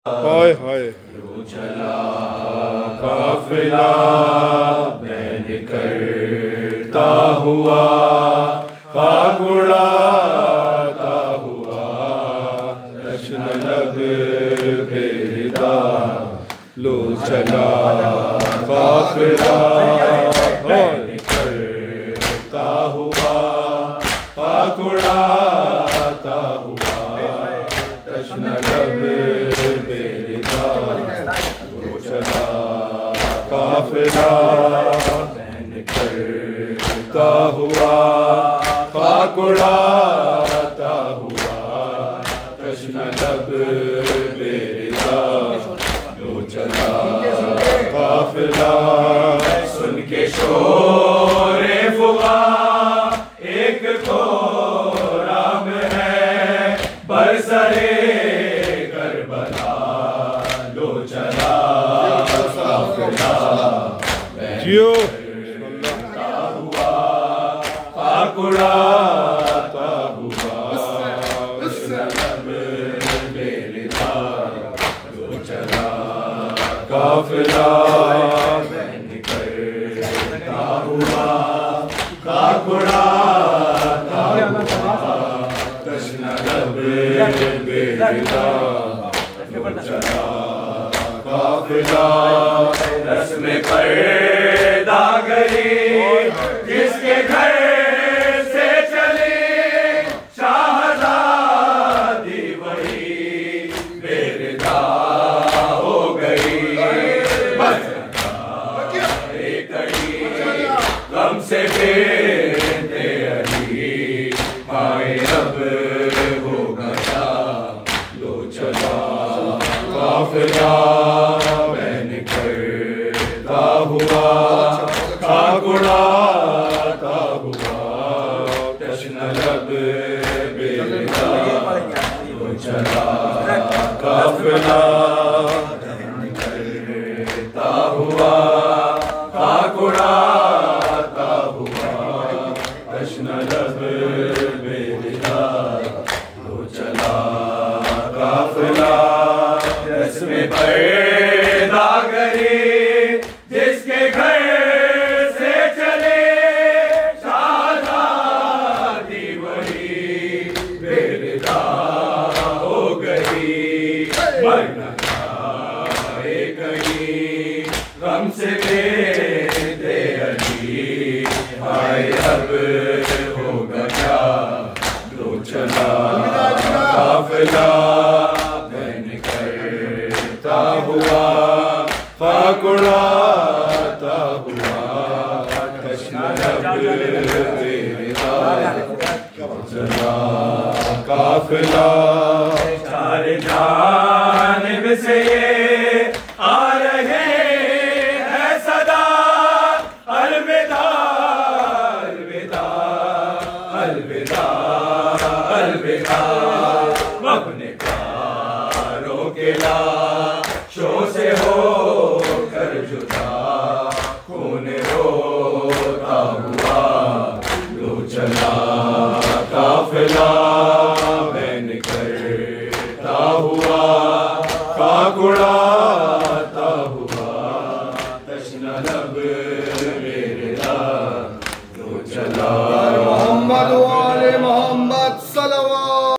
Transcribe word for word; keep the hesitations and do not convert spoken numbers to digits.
हाय हाय चला काफिला बैन करता हुआ, खाक उड़ाता हुआ, जश्न लब भेदा लो चला काफिला बैन करता हुआ, खाक उड़ाता हुआ, जश्न लब काफिला बैन करता हुआ, खाक उड़ाता हुआ, जश्न लब बेरिदा लो चला काफिला। सुन के शोरे फुगा एक को राम है, बरसरे करबला लो चला जियो हुआ, खाक उड़ाता हुआ, बेरिदा लो चला काफिला बैन करता हुआ, खाक उड़ाता हुआ, जश्न लब बेरिदा लो चला काफिला। रस्म पर्दा गई जिसके घर से चली, शाहज़ादी वही बेरिदा हो गई। बस एक कड़ी गम से बेटे अली, आए अब होगा क्या लो चला काफिला बैन करता हुआ, खाक उड़ाता हुआ, जश्न लब बेरिदा लो चला काफिला बैन करता हुआ, खाक उड़ाता हुआ, जश्न लब बेरिदा लो चला काफिला। रस्म पर्दा गई जिसके घर से चले, शाहज़ादी वही बेरिदा हो गई। मरना जाए कहीं गम से बेटे अली, हाय अब होगा क्या लो चला काफिला बैन करता हुआ, खाक उड़ाता हुआ, जश्न लब बेरिदा लो चला काफिला। चार जानिब से ये आ रहे हैं सदा, अलविदा अलविदा अलविदा अलविदा, अपने प्यारों के लाशों से हो कर जुदा, खून रोता हुआ लो चला काफिला बैन करता हुआ, खाक उड़ा